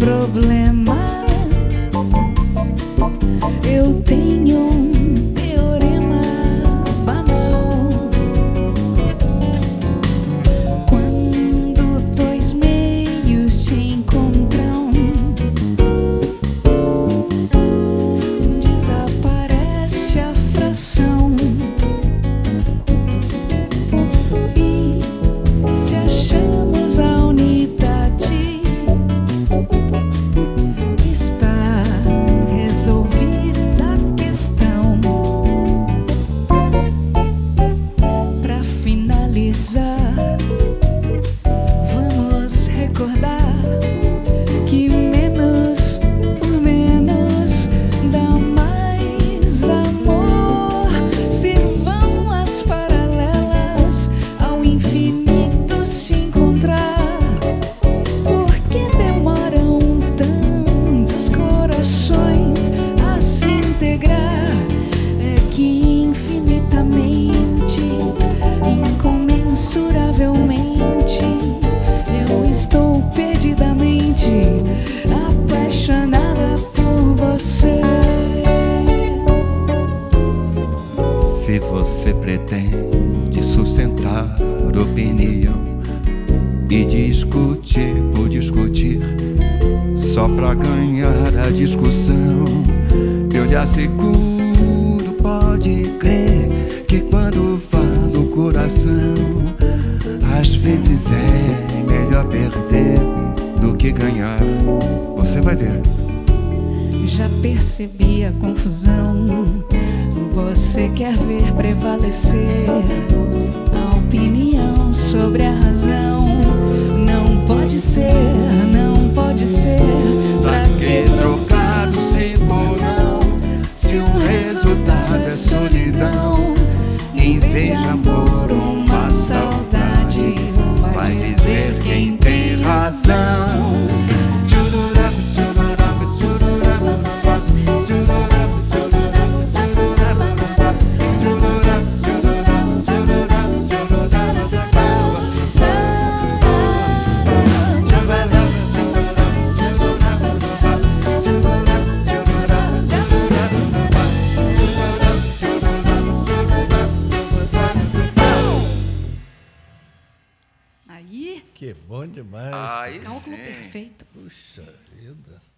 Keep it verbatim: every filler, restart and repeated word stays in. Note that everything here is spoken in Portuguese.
problema. Eu tenho um teorema banal. Quando dois meios se encontram, desaparece a fração. E se achamos a unidade, está resolvida a questão. Pra finalizar, vamos recordar que menos por menos dá mais amor. Se vão as paralelas ao infinito se encontrar, por que demoram tantos corações a se integrar? É que infinitamente, incomensuravelmente, eu estou perdidamente apaixonada por você. Se você pretende sustentar opinião e discutir por discutir, só pra ganhar a discussão, eu lhe asseguro, pode crer, que quando fala o coração, às vezes é melhor perder do que ganhar. Você vai ver. Já percebi a confusão. Você quer ver prevalecer a opinião sobre a razão. Não pode ser, não pode ser. Pra que trocar o sim por não, se o resultado é solidão? Em vez de amor, uma saudade, vai dizer quem tem razão. Aí, Que bom demais. Aí cálculo sim. perfeito. Puxa vida.